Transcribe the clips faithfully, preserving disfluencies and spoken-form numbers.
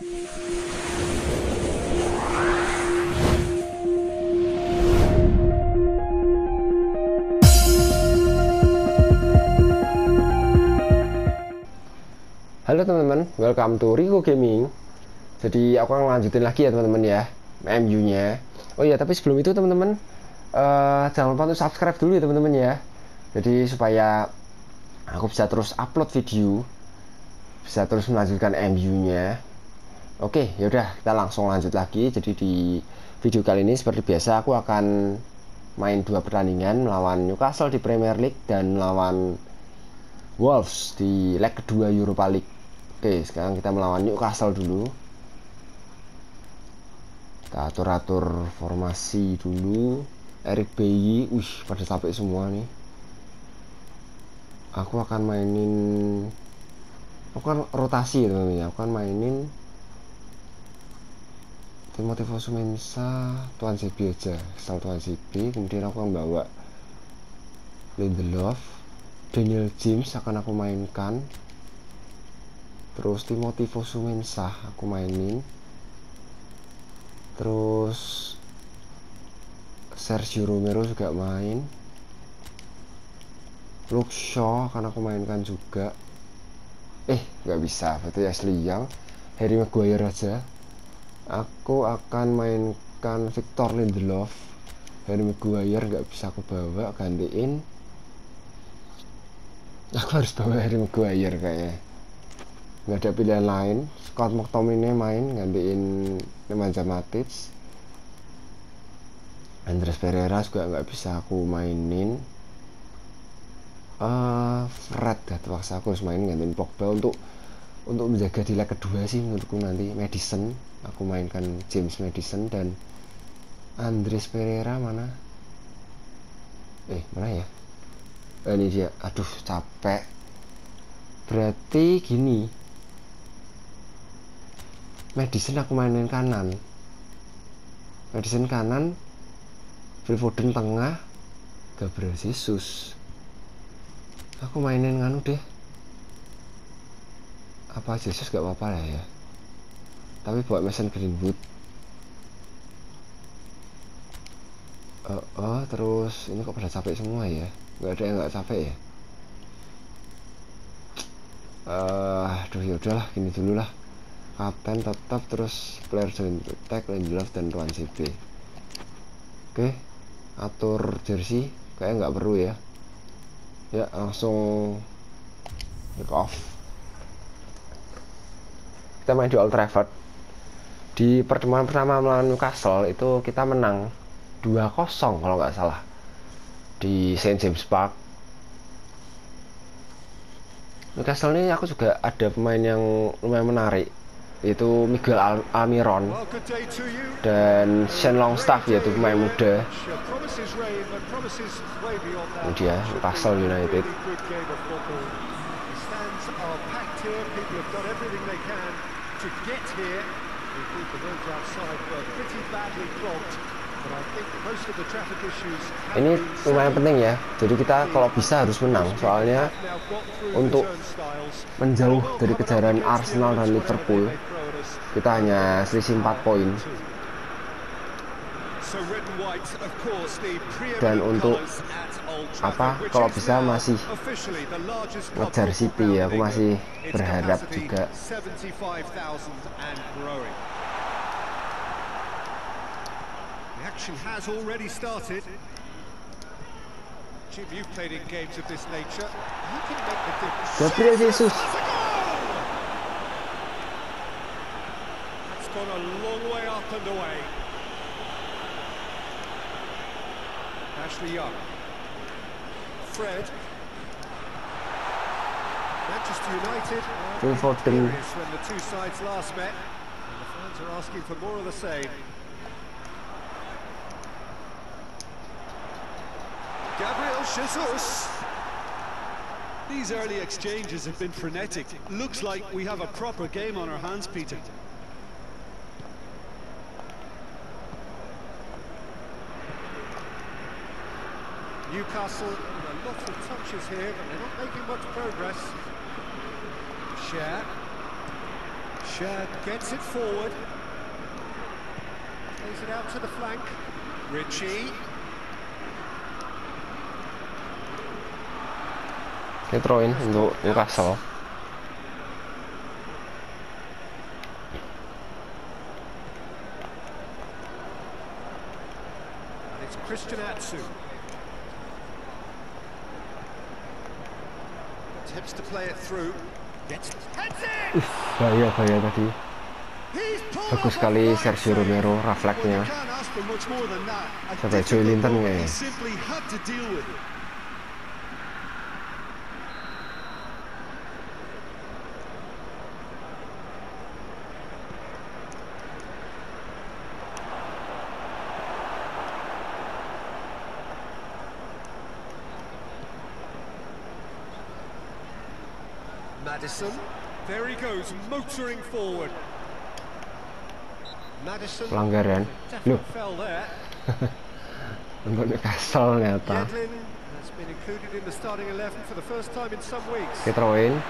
Halo teman-teman, welcome to Rico Gaming. Jadi aku akan lanjutin lagi ya teman-teman ya, M U-nya. Oh iya, tapi sebelum itu teman-teman, uh, jangan lupa untuk subscribe dulu ya teman-teman ya. Jadi supaya aku bisa terus upload video, bisa terus melanjutkan M U-nya. Oke, yaudah kita langsung lanjut lagi. Jadi di video kali ini seperti biasa aku akan main dua pertandingan, melawan Newcastle di Premier League dan melawan Wolves di leg kedua Europa League. Oke, sekarang kita melawan Newcastle dulu. Kita atur-atur formasi dulu. Eric Bailly, wih, pada capek semua nih. Aku akan mainin, aku kan rotasi ya teman-teman. Aku akan mainin Timothy Fosu-Mensah, Tuan Zebi aja, asal Tuan Zebi. Kemudian aku akan bawa Lindelof, Daniel James akan aku mainkan. Terus Timothy Fosu-Mensah aku mainin. Terus Sergio Romero juga main. Luke Shaw akan aku mainkan juga. Eh, nggak bisa, berarti Ashley Young, Harry Maguire aja. Aku akan mainkan Victor Lindelof. Harry Maguire nggak bisa aku bawa, gantiin. Aku harus bawa Harry Maguire kayaknya. Nggak ada pilihan lain. Scott McTominay main gantiin Nemanja Matic. Andreas Pereira juga nggak bisa aku mainin. uh, Fred ya, terpaksa aku harus main gantiin Pogba untuk untuk menjaga di leg kedua sih menurutku. Nanti Madison aku mainkan, James Madison dan Andreas Pereira mana? Eh mana ya? Eh, ini dia. Aduh capek. Berarti gini, Madison aku mainin kanan, Madison kanan, Phil Foden tengah, Gabriel Jesus. Aku mainin nganu deh. Apa Jesus gak apa-apa lah ya, tapi buat Mason Greenwood. uh, oh terus ini kok pada capek semua ya? Gak ada yang gak capek ya? Uh, aduh yaudahlah, gini dulu lah. Kapten tetap, terus player join tag Lindelof dan Tuan C B. Oke, atur jersey kayak nggak perlu ya. Ya langsung take off. Kita main di Old Trafford. Di pertemuan pertama melawan Newcastle itu kita menang dua kosong kalau nggak salah di Saint James Park. Newcastle ini aku juga ada pemain yang lumayan menarik, yaitu Miguel Al Almiron dan Shane Longstaff, yaitu pemain muda. Ini dia Newcastle United. Ini lumayan penting ya, jadi kita kalau bisa harus menang, soalnya untuk menjauh dari kejaran Arsenal dan Liverpool kita hanya selisih empat poin. Dan untuk apa, kalau bisa masih ngejar City ya, aku masih berharap juga. Action has already started. Jim, you've played in games of this nature. Who can make the difference? Gabriel Jesus. That's gone a long way up and away. Ashley Young. Fred. Manchester United. Phil Foden. When the two sides last met, and the fans are asking for more of the same. Gabriel Jesus. These early exchanges have been frenetic. Looks like we have a proper game on our hands, Peter. Newcastle with a lot of touches here, but they're not making much progress. Share. Shad gets it forward. Plays it out to the flank. Richie. Dia throw in untuk Newcastle. And it's Christian Atsu. Attempts to play it through. Gets heads it. Bahaya bahaya tadi. Bagus sekali Sergio Romero refleksnya. Sampai Joe Linton kayaknya. Madison, there he goes, motoring forward. Madison, pelanggaran. Loh. fell there. Untuk Newcastle ternyata. Yedlin has been included in the starting eleven for the first time in some weeks. Dia throw in.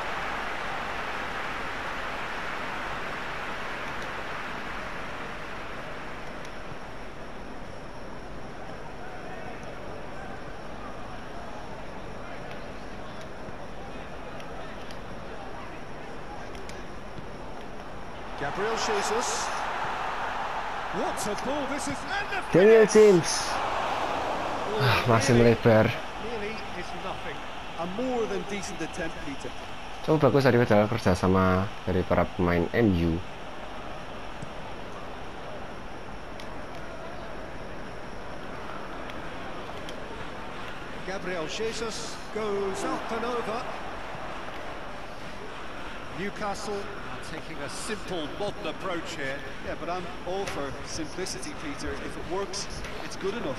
Gabriel Jesus. What a ball this is. Daniel James. Ah, masih melebar. Nearly is nothing. A more than decent attempt, Peter. Coba bagus tadi adalah kerjasama dari para pemain M U. Gabriel Jesus goes up and over. Newcastle are taking a simple, modern approach here. Yeah, but I'm all for simplicity, Peter. If it works, it's good enough.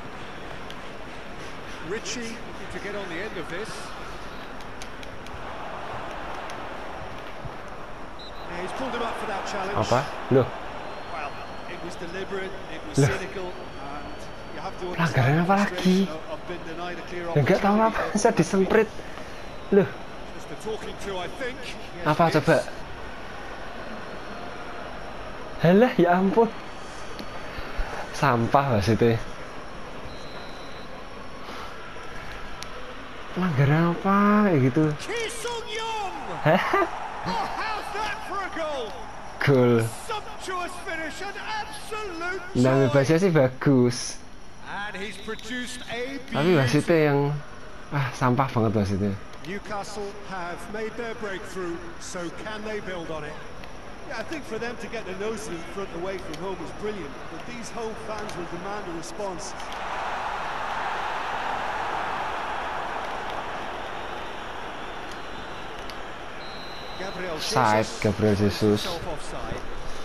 Richie looking to get on the end of this. Yeah, he's pulled him up for that challenge. Apa? Loh. Well, it was deliberate, it was cynical, and you have to pelanggaran understand apa the lagi? frustration of, of being denied a clear Enggak tahu apa, opportunity. bisa disemprit. Loh. The talking to, I think. Yes, Apa it is. coba? Halah, ya ampun. Sampah wasitnya. Pelanggaran apa kayak gitu? Ki Sung-yong! Hah? Oh, how's that for a goal? Gol. Sumptuous finish and absolute Nah, joy. bebasnya sih bagus. And he's produced a Tapi beautiful... wasitnya yang ah sampah banget wasitnya. Newcastle have made their breakthrough, so can they build on it? Yeah, I think for them to get the nose in front away from home was brilliant, but these home fans will demand a response. Gabriel Side Jesus Gabriel Jesus. himself offside.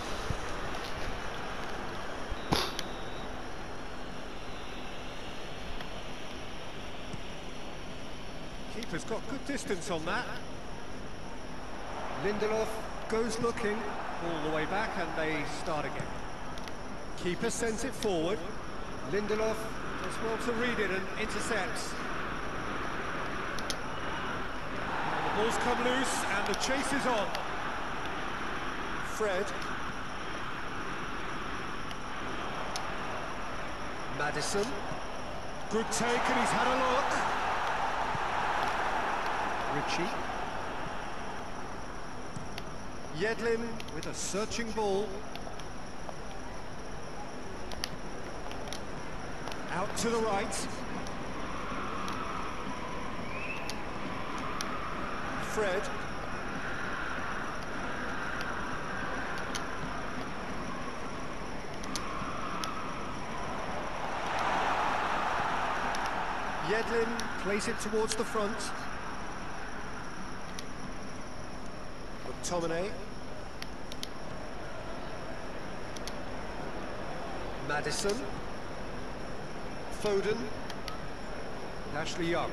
Keeper's got good distance on that. Lindelof goes looking all the way back and they start again. Keeper sends it forward. Lindelof does well to read it and intercepts. And the ball's come loose and the chase is on. Fred. Madison. Good take and he's had a look. Richie. Yedlin with a searching ball. Out to the right. Fred. Yedlin plays it towards the front. McTominay. Madison. Foden. Ashley Young.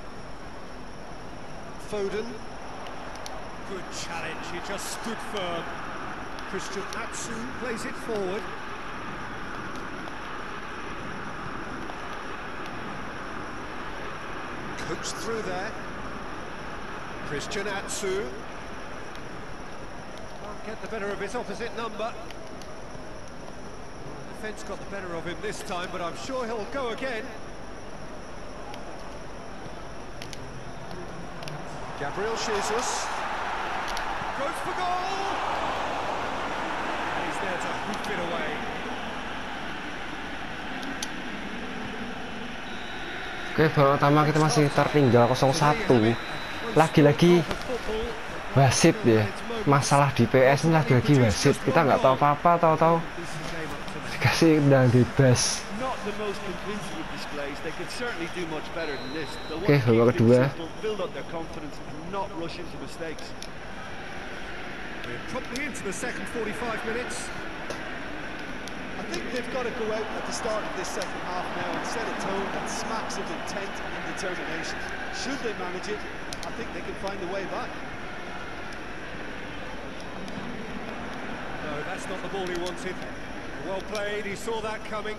Foden. Good challenge, he just stood firm. Christian Atsu plays it forward. Coached through there. Christian Atsu. get the better of his opposite number. Defence got the better of him this time, but I'm sure he'll go again. Gabriel Jesus goes for goal. And he's there to hoof it away. Oke, babak pertama kita masih tertinggal nol satu. Lagi-lagi wasit ya. Masalah di P S ini lagi-lagi wasit. Kita nggak tahu apa-apa, tahu-tahu dikasih tendangan bebas. Oke, babak kedua. I think they've got to go out at the start of this second half now and set a tone that smacks of intent and determination. Should they manage it, I think they can find a way back. No, that's not the ball he wanted. Well played, he saw that coming.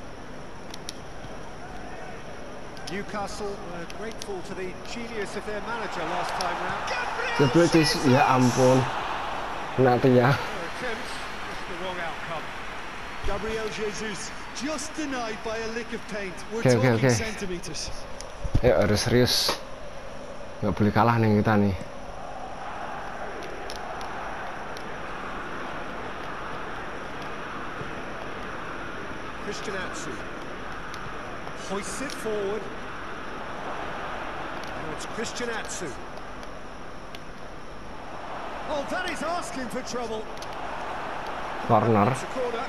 Newcastle uh, grateful to the genius of their manager last time round. Gabriel, ya ampun, kena tiang. The wrong outcome. Gabriel Jesus just denied by a lick of paint. We're okay, talking okay, okay. centimeters. Ya harus serius, nggak boleh kalah nih kita nih. Christian Atsu hoists it forward. Now it's Christian Atsu. Oh, that is asking for trouble. Corner. It's a corner.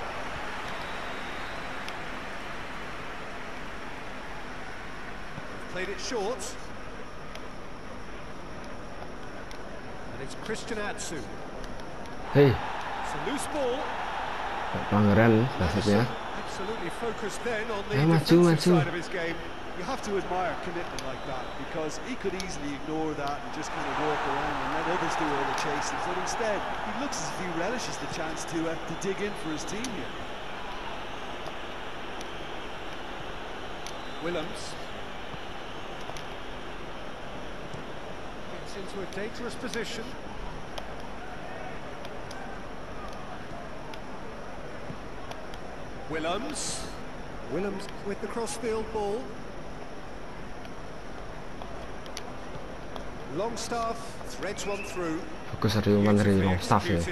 Played it short. And it's Christian Atsu. Hey. It's a loose ball. Pelanggaran wasitnya. Absolutely focused then on the Hey, defensive maju, maju. side of his game. You have to admire commitment like that, because he could easily ignore that and just kind of walk around and let others do all the chasing. But instead, he looks as if he relishes the chance to uh, to dig in for his team here. Willems gets into a dangerous position. Willems. Willems with the crossfield ball. Longstaff threads one through. Fokus dari umpan dari Longstaff ya.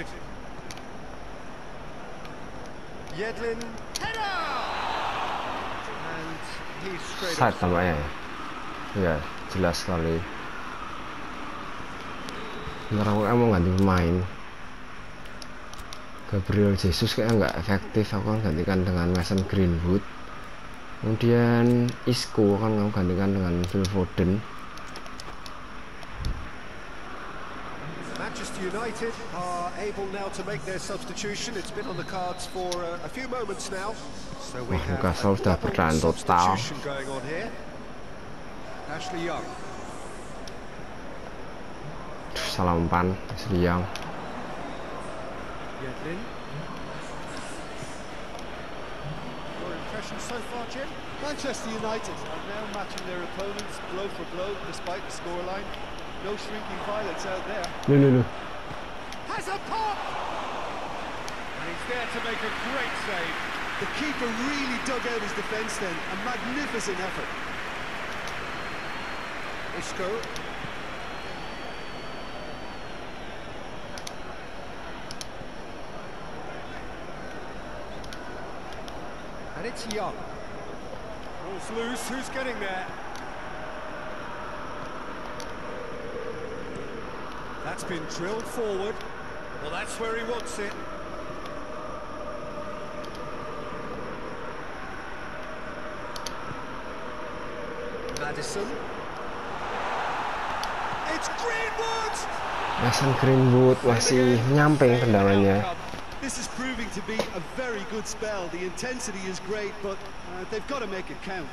Yedlin. Header! And he's straight Side tampaknya ya. Ya, jelas sekali. Bentar aku mau ganti pemain. Gabriel Jesus kayaknya nggak efektif, aku akan gantikan dengan Mason Greenwood. Kemudian Isco akan aku gantikan dengan Phil Foden. Manchester United are able now to make their substitution. It's been on the cards for uh, a few moments now. So we Wah, have Newcastle sudah bertahan total. going on here. Ashley Young. Salah umpan, Ashley Young. Yedlin. Your impression so far, Jim? Manchester United are now matching their opponents blow for blow despite the scoreline. No shrinking violets out there. Look, look, look. Has a pop! And he's there to make a great save. The keeper really dug out his defence then. A magnificent effort. Isco. And it's Young. Ball's loose, who's getting there? That's been drilled forward. Well, that's where he wants it. Madison. It's Greenwood! Mason Greenwood masih nyamping tendangannya. This is proving to be a very good spell. The intensity is great, but uh, they've got to make it count.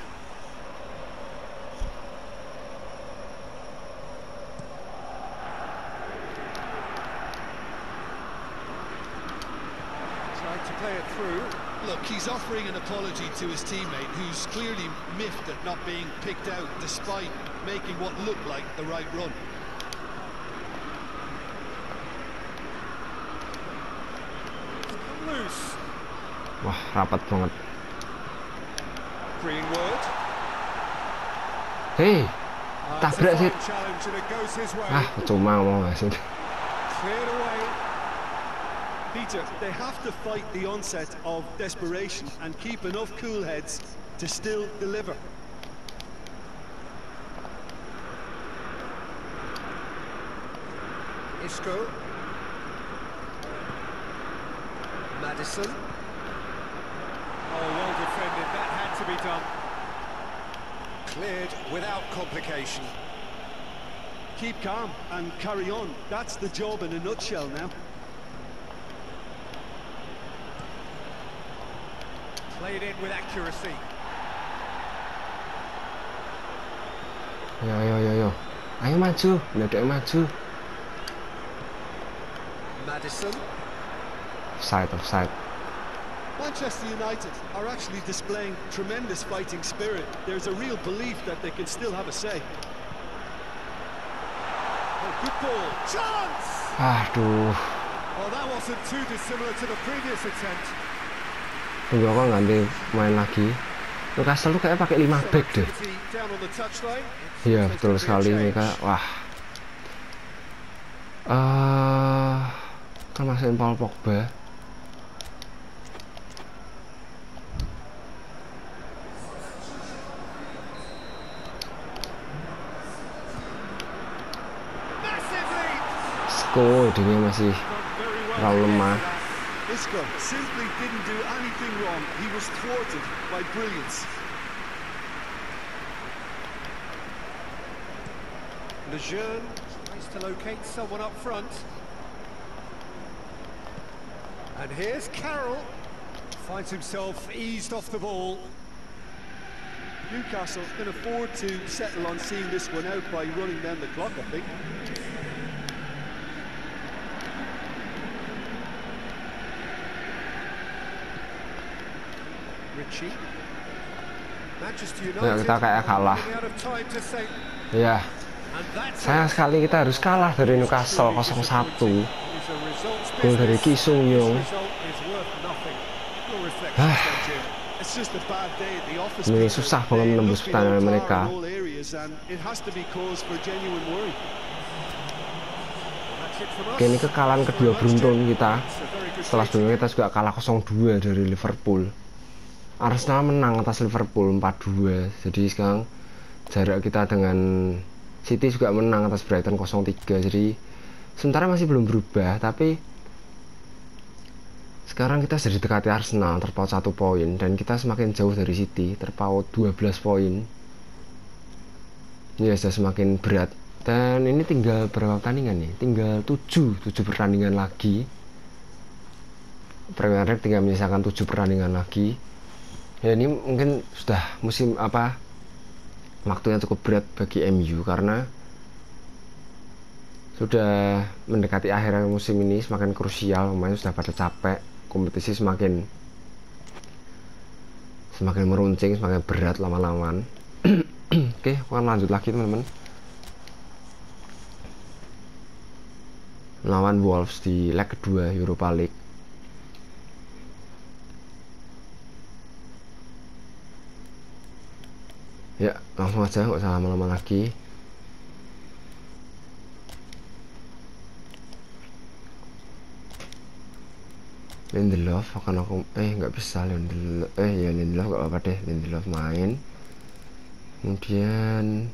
Tried to play it through. Look, he's offering an apology to his teammate, who's clearly miffed at not being picked out despite making what looked like the right run. Wah, rapat banget. Greenwood. Hei, Uh, tabrak sih. challenge and it goes his way. Ah, cuma mau ngasih. Cleared away. Peter, they have to fight the onset of desperation and keep enough cool heads to still deliver. Isco. Madison. Oh, well defended. That had to be done. Cleared without complication. Keep calm and carry on. That's the job in a nutshell now. Played in with accuracy. Yo yo yo yo. Ayo maju, mendadak maju. Madison. Offside, offside. Manchester United are actually displaying tremendous fighting spirit. There's a real belief that they can still have a say. Oh, good ball. Chance! Aduh. Oh, that wasn't too dissimilar to the previous attempt. Tunggu aku ganti main lagi. Newcastle tuh kayak pakai lima back deh. Down on the touchline. Iya, betul sekali mereka. Wah. Eh, uh, kan masukin Paul Pogba. Sko, dia masih terlalu lemah. Isco simply didn't do anything wrong. He was thwarted by brilliance. Lejeune tries to locate someone up front. And here's Carroll. Finds himself eased off the ball. Newcastle can afford to settle on seeing this one out by running down the clock, I think. Richie. Manchester United. Ya, kita kayak kalah. Ya. Sayang sekali kita harus kalah dari Newcastle nol satu. Gol dari Ki Sung Yong. Ah. Ini susah banget menembus pertahanan mereka. Oke, ini kekalahan kedua beruntun kita. Setelah sebelumnya kita juga kalah nol dua dari Liverpool. Arsenal menang atas Liverpool empat dua. Jadi sekarang jarak kita dengan City juga menang atas Brighton nol tiga. Jadi sementara masih belum berubah, tapi sekarang kita sudah dekati Arsenal, terpaut satu poin, dan kita semakin jauh dari City, terpaut dua belas poin. Ini sudah semakin berat. Dan ini tinggal berapa pertandingan nih? Tinggal tujuh, tujuh pertandingan lagi. Premier League tinggal menyisakan tujuh pertandingan lagi. Ya, ini mungkin sudah musim apa? Waktunya cukup berat bagi M U karena sudah mendekati akhir musim ini, semakin krusial, pemain sudah pada capek, kompetisi semakin semakin meruncing, semakin berat lama-lamaan. Oke, aku akan lanjut lagi teman-teman. Melawan Wolves di leg kedua Europa League. Ya, langsung aja, nggak usah lama-lama lagi. Lindelof akan aku eh nggak bisa Lindelof eh ya Lindelof nggak apa-apa deh, Lindelof main. Kemudian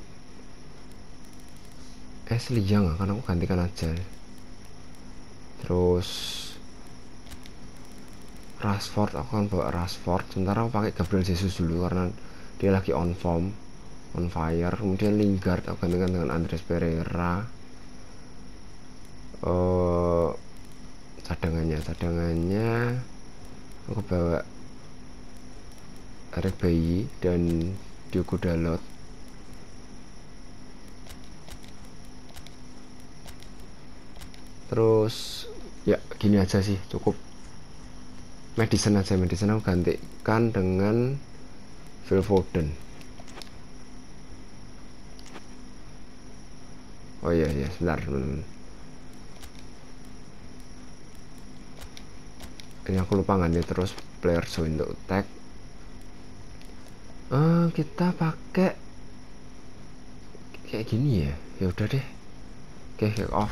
Ashley Young akan aku gantikan aja. Terus Rashford, aku akan bawa Rashford. Sementara aku pakai Gabriel Jesus dulu karena dia lagi on form, on fire. Kemudian Lingard aku gantikan dengan Andreas Pereira. Uh, cadangannya, cadangannya aku bawa Eric Bailly dan Diogo Dalot. Terus ya gini aja sih, cukup. Madison aja, Madison aku gantikan dengan Phil Foden. Oh iya iya, sebentar teman-teman. Ini aku lupa ganti terus player join untuk tag. Uh, kita pakai kayak gini ya. Ya udah deh. Oke, kick off.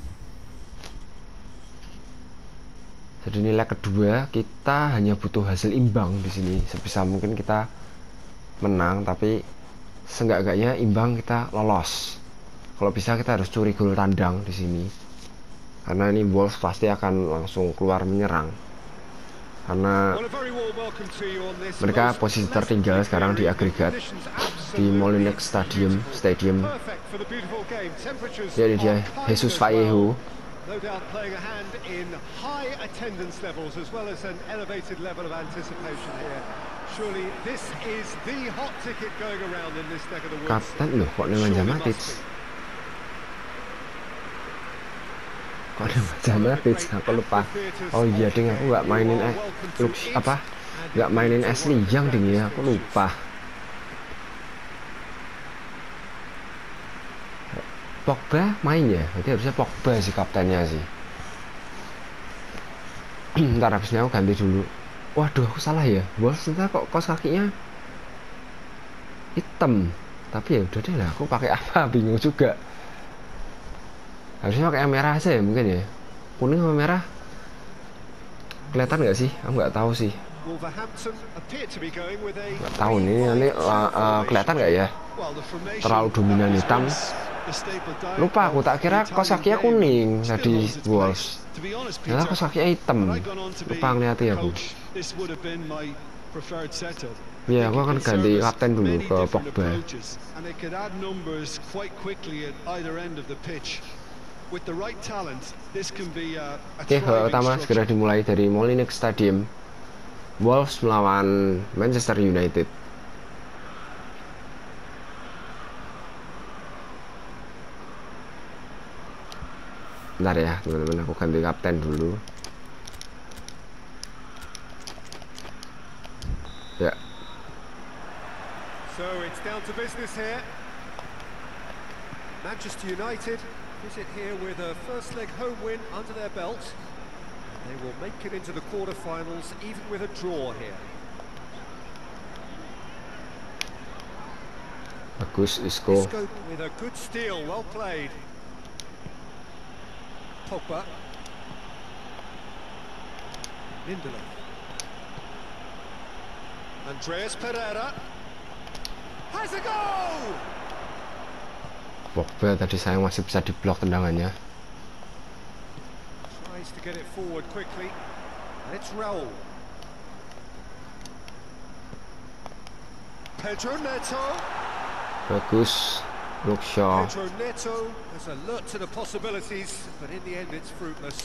Jadi ini leg kedua, kita hanya butuh hasil imbang di sini. Sebisa mungkin kita menang, tapi seenggak-enggaknya imbang kita lolos. Kalau bisa kita harus curi gol tandang di sini. Karena ini Wolves pasti akan langsung keluar menyerang. Karena mereka posisi tertinggal sekarang di agregat di Molineux Stadium Stadium. Jadi dia Jesus Vallejo. No doubt playing a hand in high attendance levels as well as an elevated level of anticipation here. Surely this is the hot ticket going around in this neck of the woods. Kapten loh, kok Nemanja Matic? Kok Nemanja Matic? Aku lupa. Oh iya ding, aku nggak mainin eh, look, apa? Nggak mainin Ashley Young ding ya, aku lupa. Pogba main ya, berarti harusnya Pogba sih kaptennya sih. Ntar habisnya aku ganti dulu. Waduh, aku salah ya. Wolves ternyata kok kos kakinya hitam. Tapi ya udah deh lah, aku pakai apa bingung juga. Harusnya pakai yang merah aja ya mungkin ya. Kuning sama merah kelihatan nggak sih? Aku nggak tahu sih. Nggak tahu nih nanti uh, kelihatan nggak ya? Terlalu dominan hitam. Lupa aku, tak kira kos kakinya kuning tadi Wolves. Ternyata kos kakinya hitam. Lupa ngeliatin aku. Ya, aku akan ganti kapten dulu ke Pogba. Oke, babak utama segera dimulai dari Molineux Stadium. Wolves melawan Manchester United. Bentar ya teman-teman, aku ganti kapten dulu. Ya. So it's down to business here. Manchester United visit here with a first leg home win under their belt. They will make it into the quarterfinals even with a draw here. Bagus Isco. Isco with a good steal, well played. Pogba. Lindelof. Andreas Pereira. Has a goal! Pogba tadi saya masih bisa diblok tendangannya. Tries to get it forward quickly. And it's Raul. Pedro Neto. Bagus. Luke Shaw. Pedro Neto has alert to the possibilities, but in the end it's fruitless.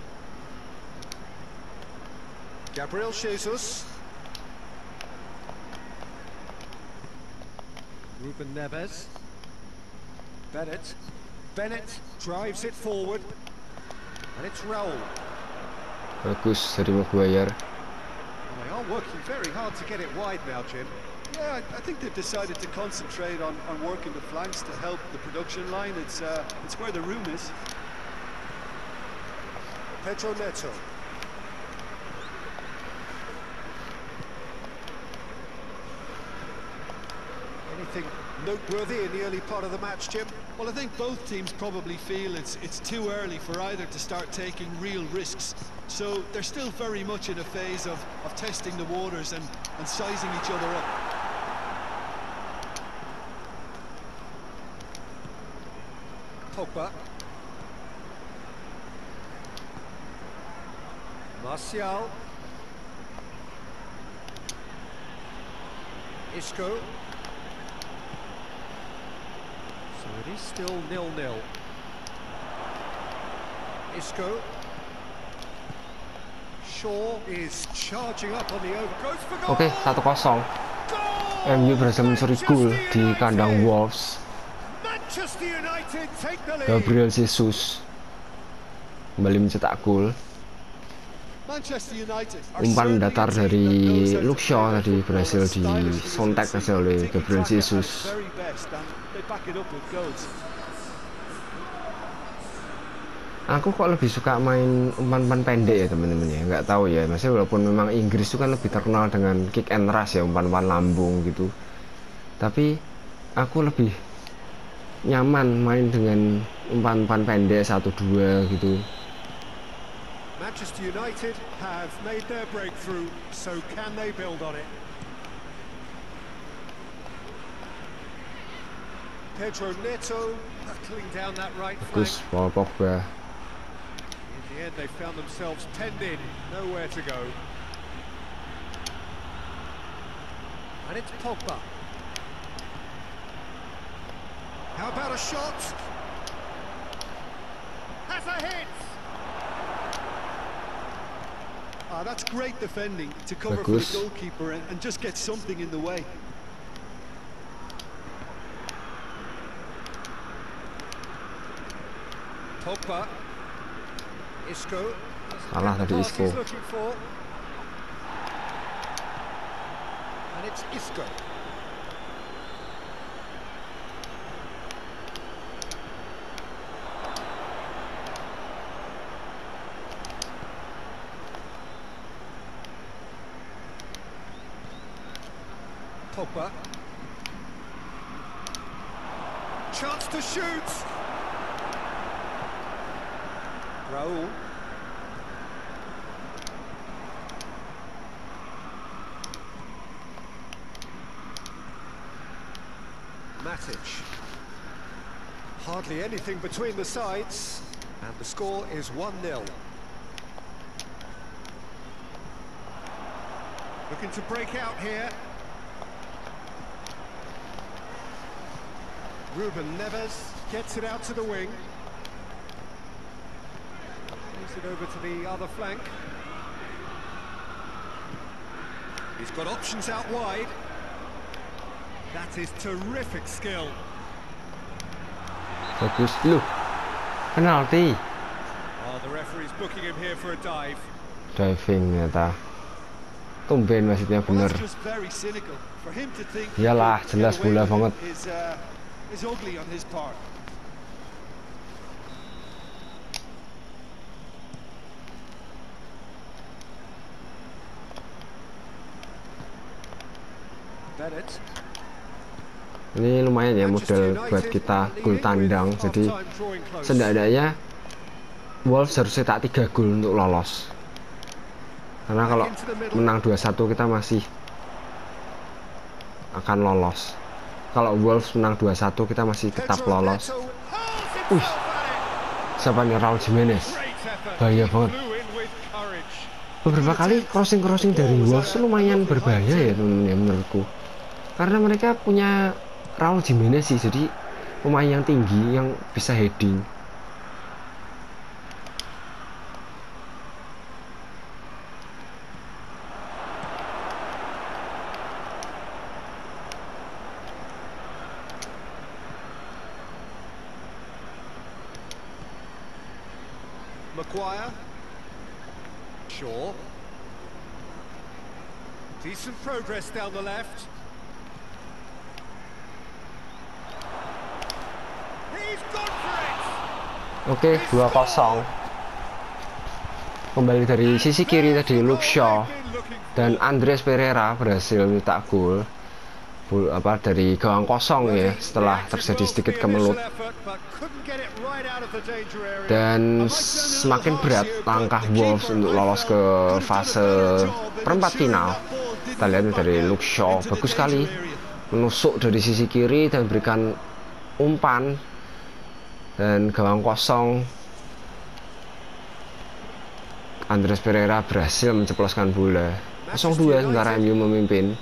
Gabriel Jesus. Ruben Neves. Bennett. Bennett drives it forward. And it's Raul. Bagus dari Maguire. They are working very hard to get it wide now, Jim. Yeah, I think they've decided to concentrate on, on working the flanks to help the production line. It's uh, it's where the room is. Pedro Neto. Anything noteworthy in the early part of the match, Jim? Well, I think both teams probably feel it's it's too early for either to start taking real risks. So they're still very much in a phase of, of testing the waters and, and sizing each other up. Pogba. Martial. Isco. So it is still nil nil. Isco. Shaw is charging up on the over. Goes for goal. Oke, satu kosong. M U berhasil mencuri gol di kandang Wolves. Manchester United take the lead. Gabriel Jesus kembali mencetak gol. Umpan datar dari Luke Shaw tadi berhasil disontek saja oleh Gabriel Jesus. Aku kok lebih suka main umpan-umpan pendek ya teman-teman ya, nggak tahu ya. Maksudnya walaupun memang Inggris itu kan lebih terkenal dengan kick and rush ya, umpan-umpan lambung gitu. Tapi aku lebih nyaman main dengan umpan-umpan pendek satu dua gitu. Manchester United have made their breakthrough, so can they build on it? Pedro Neto battling down that right flank. Bagus, Paul Pogba. In the end, they found themselves penned in, nowhere to go. And it's Pogba. How about a shot? Has a hit! Ah, that's great defending to cover Bagus. for the goalkeeper and, and just get something in the way. Pogba. Isco. Salah tadi Pass Isco. he's looking for. And it's Isco. Pogba. Chance to shoot. Raul. Matic. Hardly anything between the sides, and the score is one nil. Looking to break out here. Ruben Neves gets it out to the wing. Moves it over to the other flank. He's got options out wide. That is terrific skill. Bagus, lu penalti. Oh, the referee's booking him here for a dive. Diving ternyata. Tumben maksudnya Well, bener. that's just very cynical. For him to think Iyalah, he could jelas get away bola with it banget. is, uh, is ugly on his part. Bennett. Ini lumayan ya modal buat kita gol tandang. Jadi setidaknya Wolves harus cetak tiga gol untuk lolos. Karena kalau menang dua satu kita masih akan lolos. Kalau Wolves menang dua satu kita masih tetap lolos. Wih, siapa nih? Raul Jimenez. Bahaya banget. Beberapa kali crossing-crossing dari Wolves lumayan berbahaya ya teman-teman ya menurutku. Karena mereka punya Raul Jimenez sih, jadi pemain yang tinggi yang bisa heading. Maguire. Shaw. Decent progress down the left. He's gone for it. Oke, dua kosong. Kembali dari sisi kiri tadi Luke Shaw dan Andreas Pereira berhasil mencetak gol. Bul, apa dari gawang kosong ya setelah terjadi sedikit kemelut. Dan semakin berat langkah Wolves untuk lolos ke fase perempat final. Kita lihat dari Luke Shaw, bagus sekali menusuk dari sisi kiri dan berikan umpan, dan gawang kosong. Andreas Pereira berhasil menceploskan bola. nol dua sementara M U memimpin.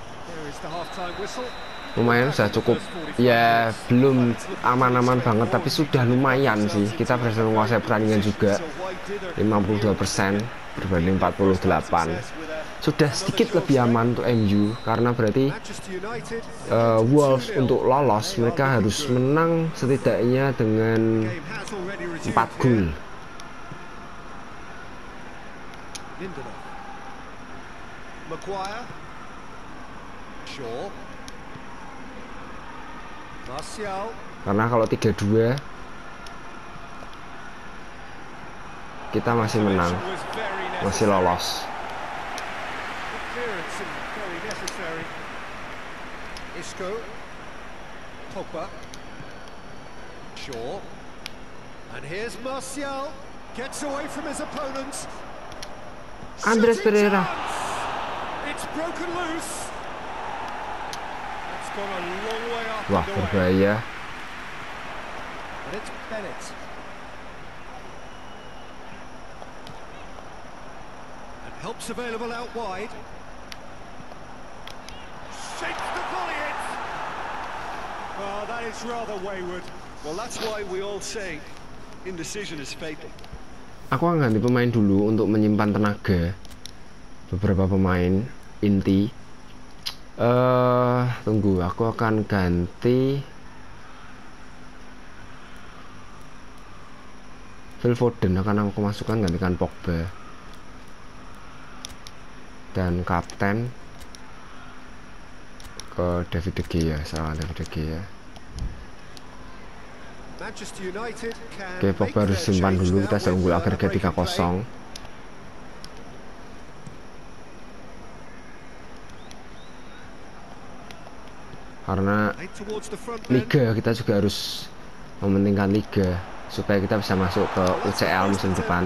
Lumayan sudah cukup ya, belum aman-aman banget tapi sudah lumayan sih. Kita berhasil menguasai pertandingan juga lima puluh dua persen berbanding empat puluh delapan. Sudah sedikit lebih aman untuk M U karena berarti uh, Wolves untuk lolos mereka harus menang setidaknya dengan empat gol. Maguire. Shaw. Martial. Karena kalau tiga dua kita masih menang, masih lolos. Isco, Pogba, Shaw, and here's Martial, gets away from his opponents. Andres Pereira. It's broken loose. That's gone a long way up. Wah, berbahaya. And it's Bennett. And help's available out wide. Shakes the volley it. Well, that is rather wayward. Well, that's why we all say indecision is fatal. Aku akan ganti pemain dulu untuk menyimpan tenaga. Beberapa pemain inti. Eh, uh, tunggu, aku akan ganti Phil Foden, akan aku masukkan gantikan Pogba. Dan kapten ke David De Gea, salah David De Gea. Oke, Pogba harus simpan dulu, kita sudah unggul agregat tiga kosong. Karena Liga, kita juga harus mementingkan Liga supaya kita bisa masuk ke U C L musim depan.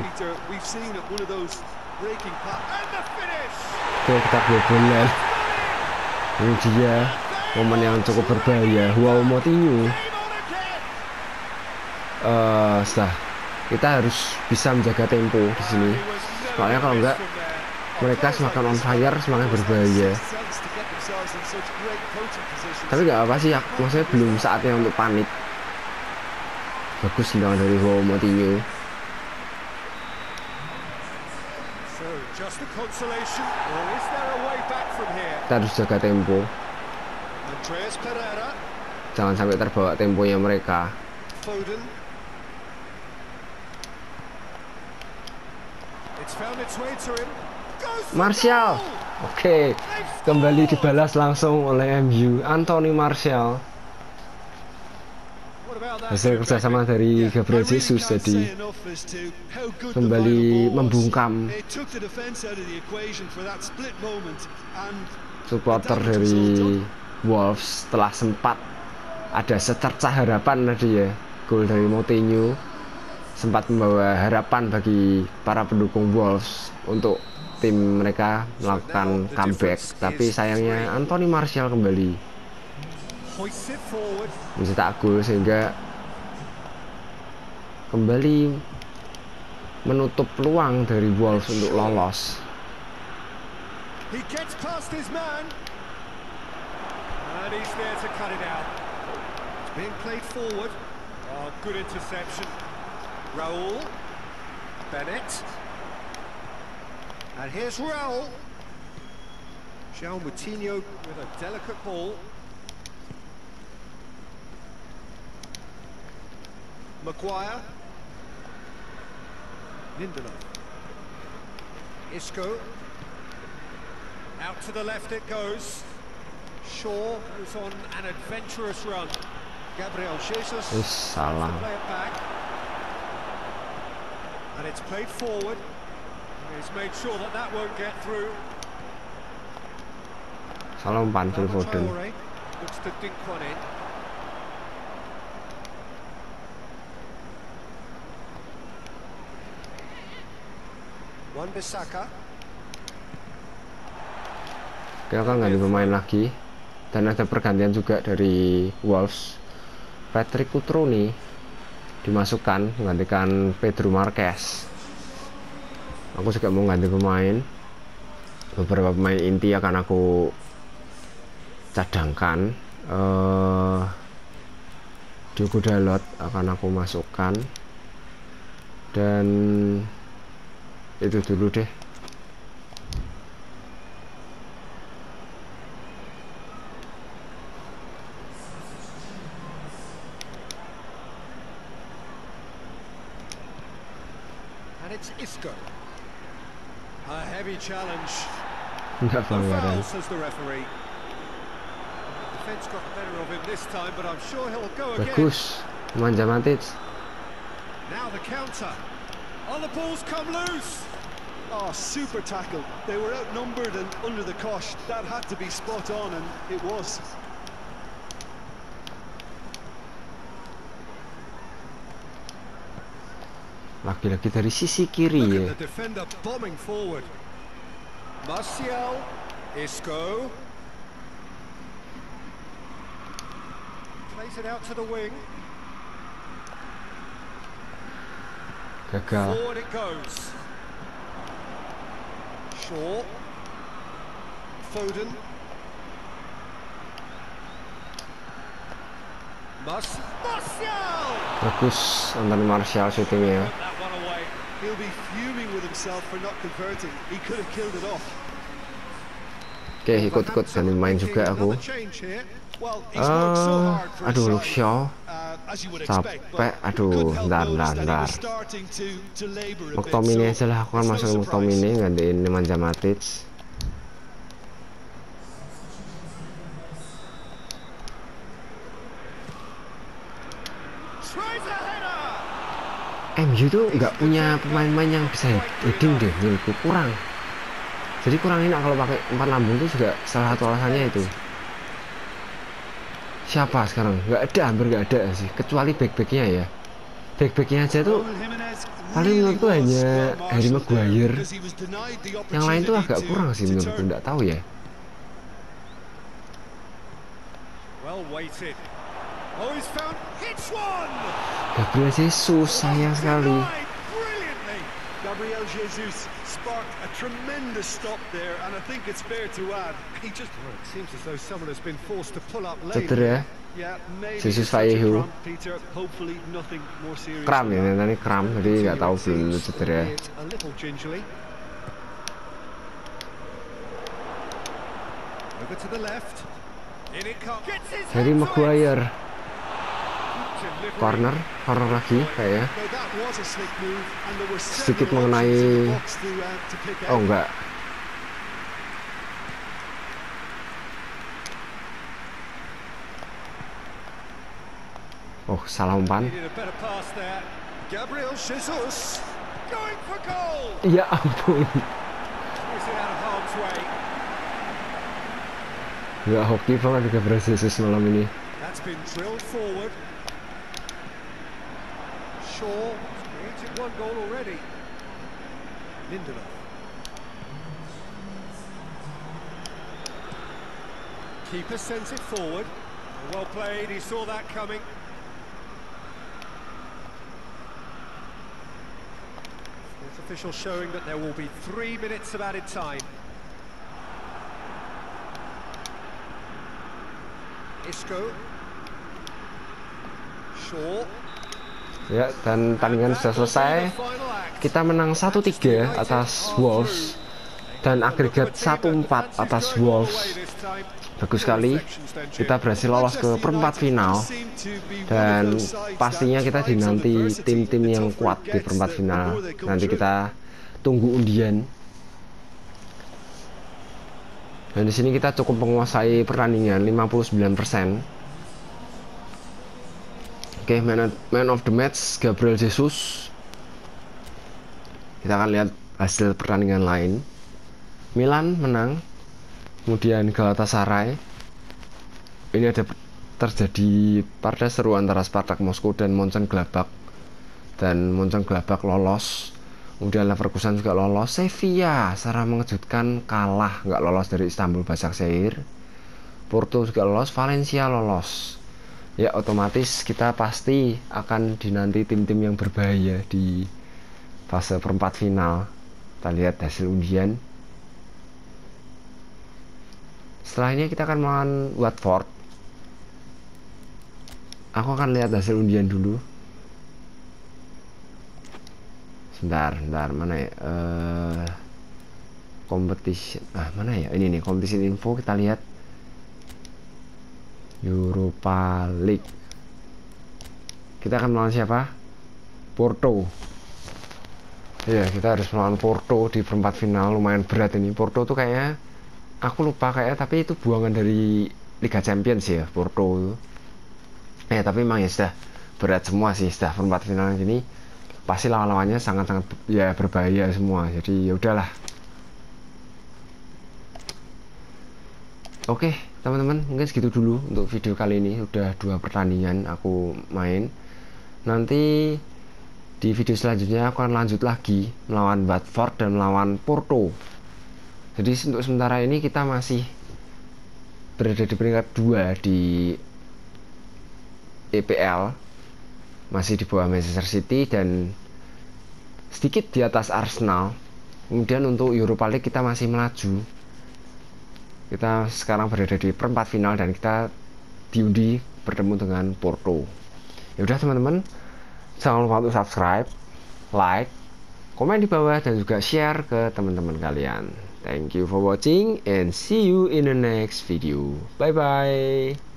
Oke, kita kebobolan. Ini dia momen yang cukup berbahaya. Wow, Moutinho. Uh, sudah, kita harus bisa menjaga tempo di sini. Soalnya kalau enggak, mereka semakin on fire, semakin berbahaya. Tapi nggak apa sih, maksudnya belum saatnya untuk panik. Bagus tendangan dari Wow, Moutinho. Kita harus jaga tempo. Jangan sampai terbawa temponya mereka. Martial. Oke, kembali dibalas langsung oleh M U. Anthony Martial. Hasil kerjasama dari Gabriel Jesus jadi kembali membungkam supporter dari Wolves setelah sempat ada secercah harapan tadi ya. Gol dari Moutinho sempat membawa harapan bagi para pendukung Wolves untuk tim mereka melakukan comeback, tapi sayangnya Anthony Martial kembali mencetak gol sehingga kembali menutup peluang dari Wolves untuk lolos. Raul, Bennett, and here's Raul. João Moutinho with a delicate ball. Maguire, Lindelof, Isco, out to the left it goes. Shaw was on an adventurous run. Gabriel Jesus salah. Play it back. And it's played forward. He's made sure that that won't get through. Salah umpan Phil Foden. Looks to dink one in. Wan-Bissaka. Kita akan ganti pemain lagi. Dan ada pergantian juga dari Wolves. Patrick Cutrone dimasukkan menggantikan Pedro Marquez. Aku juga mau ganti pemain. Beberapa pemain inti akan aku cadangkan. uh, Diogo Dalot akan aku masukkan. Dan itu dulu deh. It's Isco. A heavy challenge. Enggak pelanggaran. Says the referee. Defense got the better of him this time, but I'm sure he'll go again. Bagus, manja Matic. Now the counter. Oh, the ball's come loose. Oh, super tackle. They were outnumbered and under the cosh. That had to be spot on, and it was. Lagi-lagi dari sisi kiri Look ya. at the defender bombing forward. Martial, Isco. Plays it out to the wing. Gagal. Forward it goes. Shaw. Foden. Mas Martial! Bagus Anthony Martial syutingnya. That one away. He'll be fuming with himself for not converting. He could have killed it off. Oke, ikut-ikut sambil main juga aku. Well, he's worked so Ah, hard for his aduh, side, Shaw. uh, as you would expect, but Capek, aduh, couldn't help bentar, notice bentar, that he bentar. was starting to to labor a bit, McTominay so aja lah, aku kan it's no masuk ke surprise. McTominay gantiin Nemanja Matic. Tries a header. M U tuh nggak punya pemain-pemain yang bisa heading deh, menurutku kurang. Jadi kurang enak kalau pakai empat lambung itu juga salah satu alasannya itu. Siapa sekarang? Nggak ada, hampir nggak ada sih, kecuali back-backnya ya. Back-backnya aja tuh Raúl Jiménez paling really menurutku was hanya well Harry marshalled there Maguire. because he was denied the Yang lain tuh opportunity agak to- kurang sih to menurutku, turn. nggak tahu ya. Well weighted. Oh, he's found. Hits one. Gabriel Jesus sayang sekali. Denied brilliantly. Gabriel Jesus sparked a tremendous stop there, and I think it's fair to add, he just Well, it seems as though someone has been forced to pull up lane. Cedera, yeah, maybe Jesus just such a Vallejo. cramp, Peter. Hopefully nothing more serious. kram than ya, that. tadi kram, jadi nggak tahu belum cedera. Albeit a little gingerly. Over to the left. In it comes. Gets his Harry head to it. Maguire, Delivery. corner, corner lagi kayaknya. Now that was a slick move, and there were Sedikit several mengenai- options in the box to, uh, to pick Oh out. enggak. Oh, salah umpan. Needed a better pass there. Gabriel Jesus going for goal. Ya ampun. Puts it out of harm's way. Nggak hoki banget Gabriel Jesus malam ini. That's been drilled forward. Shaw created one goal already. Lindelof. Keeper sends it forward. Well played, he saw that coming. Sports official showing that there will be three minutes of added time. Isco. Shaw. Ya, dan pertandingan sudah selesai. Kita menang satu tiga atas Wolves dan agregat satu empat atas Wolves. Bagus sekali. Kita berhasil lolos ke perempat final dan pastinya kita dinanti tim-tim yang kuat di perempat final. Nanti kita tunggu undian. Dan di sini kita cukup menguasai pertandingan lima puluh sembilan persen. Oke, okay, man, man of the match Gabriel Jesus. Kita akan lihat hasil pertandingan lain. Milan menang, kemudian Galatasaray. Ini ada terjadi partai seru antara Spartak Moskow dan Mönchengladbach, dan Mönchengladbach lolos. Kemudian Leverkusen juga lolos. Sevilla secara mengejutkan kalah, nggak lolos dari Istanbul Başakşehir. Porto juga lolos, Valencia lolos. Ya otomatis kita pasti akan dinanti tim-tim yang berbahaya di fase perempat final. Kita lihat hasil undian. Setelah ini kita akan melawan Watford. Aku akan lihat hasil undian dulu. Sebentar, sebentar, mana ya? Uh, competition, ah mana ya? Ini nih competition info, kita lihat. Europa League. Kita akan melawan siapa? Porto. Iya, kita harus melawan Porto di perempat final. Lumayan berat ini. Porto tuh kayaknya, aku lupa kayaknya, tapi itu buangan dari Liga Champions ya, Porto itu. Eh, tapi memang ya sudah berat semua sih, sudah perempat final ini pasti lawan-lawannya sangat-sangat ya berbahaya semua. Jadi ya udahlah. Oke teman-teman, mungkin segitu dulu untuk video kali ini. Udah dua pertandingan aku main. Nanti di video selanjutnya aku akan lanjut lagi melawan Watford dan melawan Porto. Jadi untuk sementara ini kita masih berada di peringkat dua di E P L, masih di bawah Manchester City dan sedikit di atas Arsenal. Kemudian untuk Europa League kita masih melaju. Kita sekarang berada di perempat final dan kita diundi bertemu dengan Porto. Ya udah teman-teman, jangan lupa untuk subscribe, like, komen di bawah dan juga share ke teman-teman kalian. Thank you for watching and see you in the next video. Bye bye.